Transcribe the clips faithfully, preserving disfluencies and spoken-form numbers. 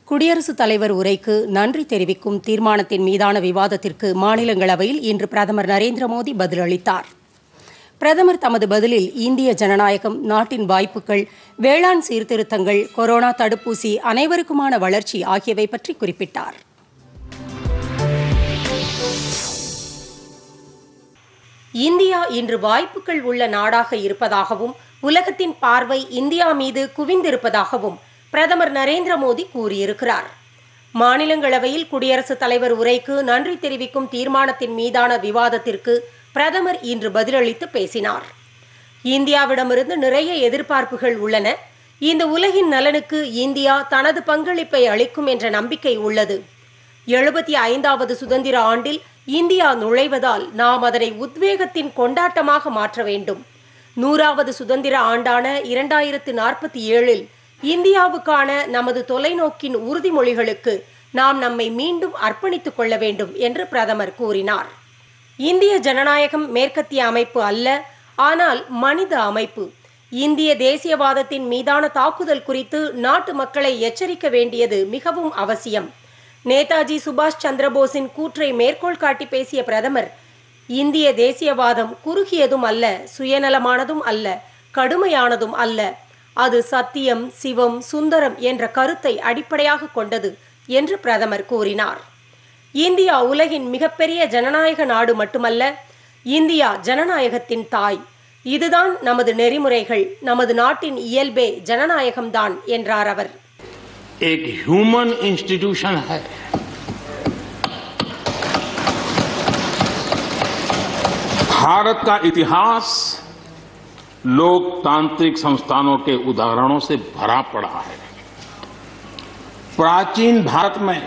குடியரசுத் தலைவர் உரைக்கு நன்றி தெரிவிக்கும் தீர்மானத்தின் மீதான விவாதத்திற்கு மாநிலங்களவையில் இன்று பிரதமர் நரேந்திர மோடி பதிலளித்தார். பிரதமர் தமது பதிலில் இந்திய ஜனநாயகம், நாட்டின் வாய்ப்புகள், வேளாண் சீர்திருத்தங்கள், கொரோனா தடுப்பூசி, அனைவருக்குமான வளர்ச்சி ஆகியவை பற்றி குறிப்பிட்டார். இந்தியா இன்று வாய்ப்புகள் உள்ள நாடாக இருப்பதாகவும் உலகத்தின் பார்வை இந்தியா மீது குவிந்திருப்பதாகவும் பிரதமர் நரேந்திர மோடி கூறியிருக்கிறார். மாநிலங்களவையில் குடியரசுத் தலைவர் உரைக்கு நன்றி தெரிவிக்கும் தீர்மானத்தின் மீதான விவாதத்திற்கு பிரதமர் இன்று பதிலளித்து பேசினார். இந்தியாவிடமிருந்து நிறைய எதிர்பார்ப்புகள் உள்ளன. இந்த உலகின் நலனுக்கு இந்தியா தனது பங்களிப்பை அளிக்கும் என்ற நம்பிக்கை உள்ளது. எழுபத்தி ஐந்தாவது சுதந்திர ஆண்டில் இந்தியா நுழைவதால் நாம் அதனை உத்வேகத்தின் கொண்டாட்டமாக மாற்ற வேண்டும். நூறாவது சுதந்திர ஆண்டான இரண்டாயிரத்து நாற்பத்தி ஏழில் இந்தியாவுக்கான நமது தொலைநோக்கின் உறுதிமொழிகளுக்கு நாம் நம்மை மீண்டும் அர்ப்பணித்துக் கொள்ள வேண்டும் என்று பிரதமர் கூறினார். இந்திய ஜனநாயகம் மேற்கத்திய அமைப்பு அல்ல, ஆனால் மனித அமைப்பு. இந்திய தேசியவாதத்தின் மீதான தாக்குதல் குறித்து நாட்டு மக்களை எச்சரிக்க வேண்டியது மிகவும் அவசியம். நேதாஜி சுபாஷ் சந்திரபோஸின் கூற்றை மேற்கோள் காட்டி பேசிய பிரதமர், இந்திய தேசியவாதம் குறுகியதும் அல்ல, சுயநலமானதும் அல்ல, கடுமையானதும் அல்ல. அது சத்தியம், சிவம், சுந்தரம் என்ற கருத்தை அடிப்படையாக கொண்டது என்று பிரதமர் கூறினார். இந்தியா உலகின் மிகப்பெரிய ஜனநாயக நாடு மட்டுமல்ல, இந்தியா ஜனநாயகத்தின் தாய். இதுதான் நமது நெறிமுறைகள், நமது நாட்டின் இயல்பே ஜனநாயகம்தான் என்றார் அவர். एक ह्यूमन इंस्टीट्यूशन है. भारत का इतिहास लोकतांत्रिक संस्थानों के उदाहरणों से भरा पड़ा है. प्राचीन भारत में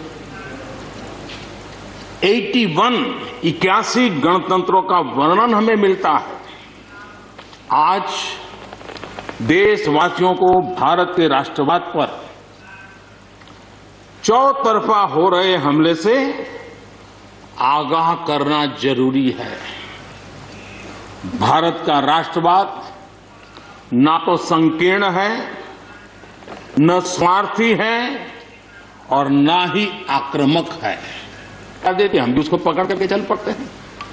इक्यासी इक्यासी गणतंत्रों का वर्णन हमें मिलता है. आज देशवासियों को भारत के राष्ट्रवाद पर चौतरफा हो रहे हमले से आगाह करना जरूरी है. भारत का राष्ट्रवाद ना तो संकीर्ण है, न स्वार्थी है और ना ही आक्रामक है. देते हम भी उसको पकड़ करके चल पड़ते हैं.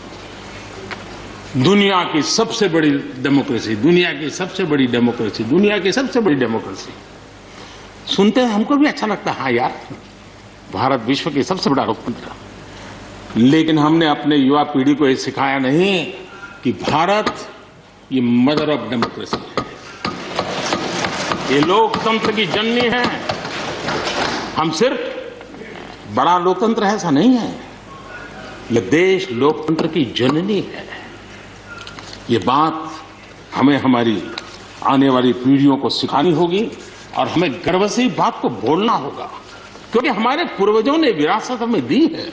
दुनिया की सबसे बड़ी डेमोक्रेसी, दुनिया की सबसे बड़ी डेमोक्रेसी, दुनिया की सबसे बड़ी डेमोक्रेसी सुनते हैं, हमको भी अच्छा लगता है. हाँ यार, भारत विश्व की सबसे बड़ा लोकतंत्र. लेकिन हमने अपने युवा पीढ़ी को ये सिखाया नहीं कि भारत ये मदर ऑफ डेमोक्रेसी है, ये लोकतंत्र की जननी है. हम सिर्फ बड़ा लोकतंत्र है ऐसा नहीं है, ये देश लोकतंत्र की जननी है. ये बात हमें हमारी आने वाली पीढ़ियों को सिखानी होगी और हमें गर्व से इस बात को बोलना होगा, क्योंकि हमारे पूर्वजों ने विरासत हमें दी है.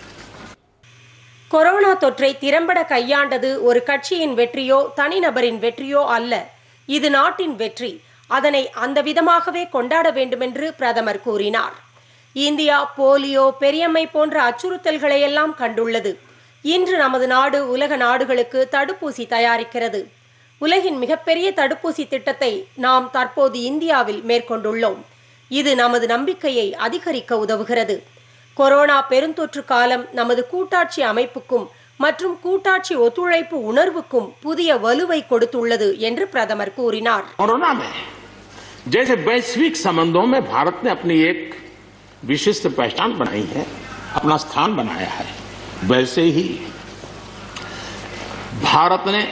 கொரோனா தொற்றை திறம்பட கையாண்டது ஒரு கட்சியின் வெற்றியோ தனிநபரின் வெற்றியோ அல்ல, இது நாட்டின் வெற்றி. அதனை அந்த விதமாகவே கொண்டாட வேண்டுமென்று பிரதமர் கூறினார். இந்தியா போலியோ, பெரியம்மை போன்ற அச்சுறுத்தல்களையெல்லாம் கண்டுள்ளது. இன்று நமது நாடு உலக நாடுகளுக்கு தடுப்பூசி தயாரிக்கிறது. உலகின் மிகப்பெரிய தடுப்பூசி திட்டத்தை நாம் தற்போது இந்தியாவில் மேற்கொண்டுள்ளோம். இது நமது நம்பிக்கையை அதிகரிக்க உதவுகிறது. கொரோனா பெருந்தொற்று காலம் நமது கூட்டாட்சி அமைப்புக்கும் மற்றும் கூட்டாட்சி ஒத்துழைப்பு உணர்வுக்கும் புதிய வலுவை கொடுத்துள்ளது என்று பிரதமர் கூறினார். कोरोना में जैसे वैश्विक संबंधों में भारत ने अपनी एक विशिष्ट पहचान बनाई है, अपना स्थान बनाया है, वैसे ही भारत ने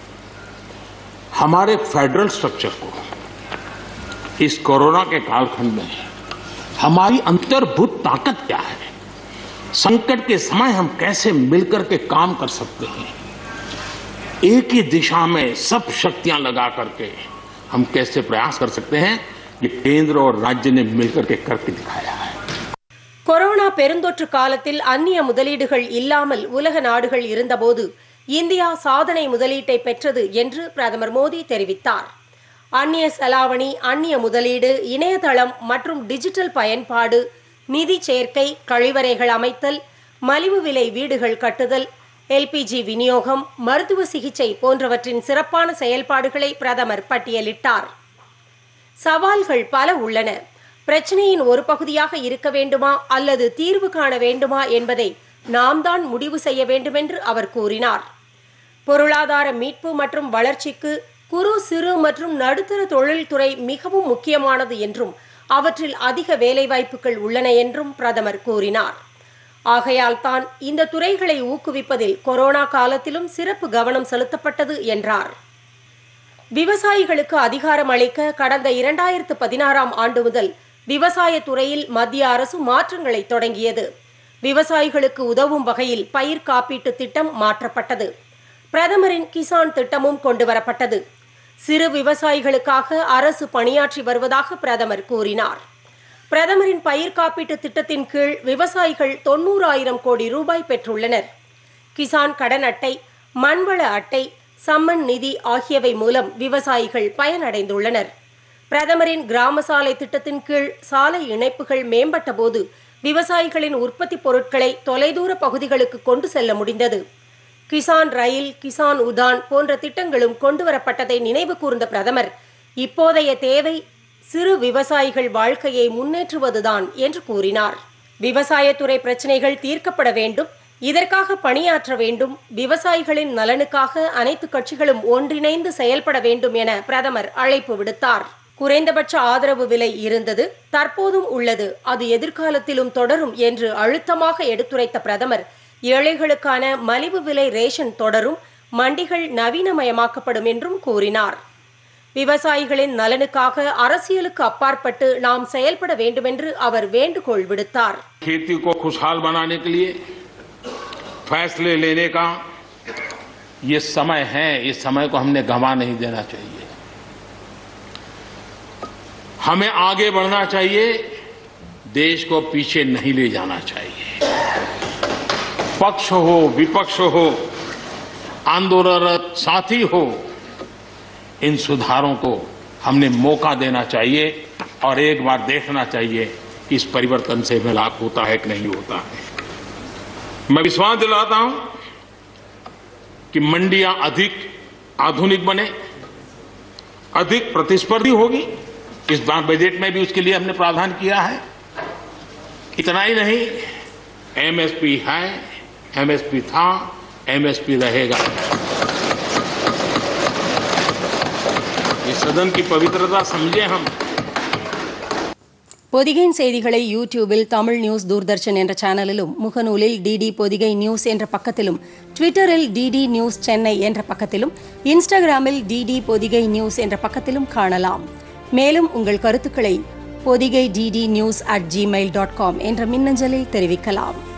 हमारे फेडरल स्ट्रक्चर को इस कोरोना के कालखंड में हमारी अंतर्भूत ताकत क्या है, संकट के समय हम कैसे मिलकर के काम कर सकते हैं, एक ही दिशा में सब शक्तियां लगा करके हम कैसे प्रयास कर सकते हैं, ये केंद्र और राज्य ने मिलकर के करके दिखाया है. கொரோனா பெருந்தொற்று காலத்தில் அந்நிய முதலீடுகள் இல்லாமல் உலக நாடுகள் இருந்தபோது இந்தியா சாதனை முதலீட்டை பெற்றது என்று பிரதமர் மோடி தெரிவித்தார். அந்நிய செலாவணி, அந்நிய முதலீடு, இணையதளம் மற்றும் டிஜிட்டல் பயன்பாடு, நிதி சேர்க்கை, கழிவறைகள் அமைத்தல், மலிவு விலை வீடுகள் கட்டுதல், எல்பிஜி விநியோகம், மருத்துவ சிகிச்சை போன்றவற்றின் சிறப்பான செயல்பாடுகளை பிரதமர் பட்டியலிட்டார். சவால்கள் பல உள்ளன. பிரச்சனையின் ஒரு பகுதியாக இருக்க வேண்டுமா அல்லது தீர்வு காண வேண்டுமா என்பதை நாம் தான் முடிவு செய்ய வேண்டுமென்று அவர் கூறினார். பொருளாதார மீட்பு மற்றும் வளர்ச்சிக்கு குறு சிறு மற்றும் நடுத்தர தொழில்துறை மிகவும் முக்கியமானது என்றும் அவற்றில் அதிக வேலைவாய்ப்புகள் உள்ளன என்றும் பிரதமர் கூறினார். ஆகையால் தான் இந்த துறைகளை ஊக்குவிப்பதில் கொரோனா காலத்திலும் சிறப்பு கவனம் செலுத்தப்பட்டது என்றார். விவசாயிகளுக்கு அதிகாரம் அளிக்க கடந்த இரண்டாயிரத்து பதினாறாம் ஆண்டு முதல் விவசாய துறையில் மத்திய அரசு மாற்றங்களை தொடங்கியது. விவசாயிகளுக்கு உதவும் வகையில் பயிர் காப்பீட்டு திட்டம் மாற்றப்பட்டது. பிரதமரின் கிசான் திட்டமும் கொண்டுவரப்பட்டது. சிறு விவசாயிகளுக்காக அரசு பணியாற்றி வருவதாக பிரதமர் கூறினார். பிரதமரின் பயிர் காப்பீட்டு திட்டத்தின் கீழ் விவசாயிகள் தொன்னூறாயிரம் கோடி ரூபாய் பெற்றுள்ளனர். கிசான் கடன் அட்டை, மண்வள அட்டை, சம்மன் நிதி ஆகியவை மூலம் விவசாயிகள் பயனடைந்துள்ளனர். பிரதமரின் கிராம சாலை திட்டத்தின் கீழ் சாலை இணைப்புகள் மேம்பட்ட போது விவசாயிகளின் உற்பத்தி பொருட்களை தொலைதூர பகுதிகளுக்கு கொண்டு செல்ல முடிந்தது. கிசான் ரயில், கிசான் உதான் போன்ற திட்டங்களும் கொண்டுவரப்பட்டதை நினைவு கூர்ந்த பிரதமர், இப்போதைய தேவை சிறு விவசாயிகள் வாழ்க்கையை முன்னேற்றுவதுதான் என்று கூறினார். விவசாயத்துறை பிரச்சினைகள் தீர்க்கப்பட வேண்டும், இதற்காக பணியாற்ற வேண்டும், விவசாயிகளின் நலனுக்காக அனைத்து கட்சிகளும் ஒன்றிணைந்து செயல்பட வேண்டும் என பிரதமர் அழைப்பு விடுத்தார். குறைந்தபட்ச ஆதரவு விலை இருந்தது, தற்போதும் உள்ளது, அது எதிர்காலத்திலும் தொடரும் என்று அழுத்தமாக எடுத்துரைத்த பிரதமர், ஏழைகளுக்கான மலிவு விலை ரேஷன் தொடரும், மண்டிகள் நவீனமயமாக்கப்படும் என்றும் கூறினார். விவசாயிகளின் நலனுக்காக அரசியலுக்கு அப்பாற்பட்டு நாம் செயல்பட வேண்டுமென்று அவர் வேண்டுகோள் விடுத்தார். खेती को खुशहाल बनाने के लिए फैसले लेने का ये समय है, इस समय को हमने गंवा नहीं देना चाहिए. हमें आगे बढ़ना चाहिए, देश को पीछे नहीं ले जाना चाहिए. पक्ष हो, विपक्ष हो, आंदोलनरत साथी हो, इन सुधारों को हमने मौका देना चाहिए और एक बार देखना चाहिए कि इस परिवर्तन से लाभ होता है कि नहीं होता है. मैं विश्वास दिलाता हूं कि मंडियां अधिक आधुनिक बने, अधिक प्रतिस्पर्धी होगी. इस बार बजट में भी उसके लिए हमने प्रावधान किया है. इतना ही नहीं, एमएसपी है, एमएसपी था, एमएसपी रहेगा. इस सदन की पवित्रता समझे हम. பொதிகையின் செய்திகளை யூடியூபில் தமிழ் நியூஸ் தூர்தர்ஷன் என்ற சேனலிலும், முகநூலில் டிடி பொதிகை நியூஸ் என்ற பக்கத்திலும், ட்விட்டரில் டிடி நியூஸ் சென்னை என்ற பக்கத்திலும், இன்ஸ்டாகிராமில் டிடி பொதிகை நியூஸ் என்ற பக்கத்திலும் காணலாம். மேலும் உங்கள் கருத்துக்களை Pothigai DD news at Gmail dot com என்ற மின்னஞ்சலில் தெரிவிக்கலாம்.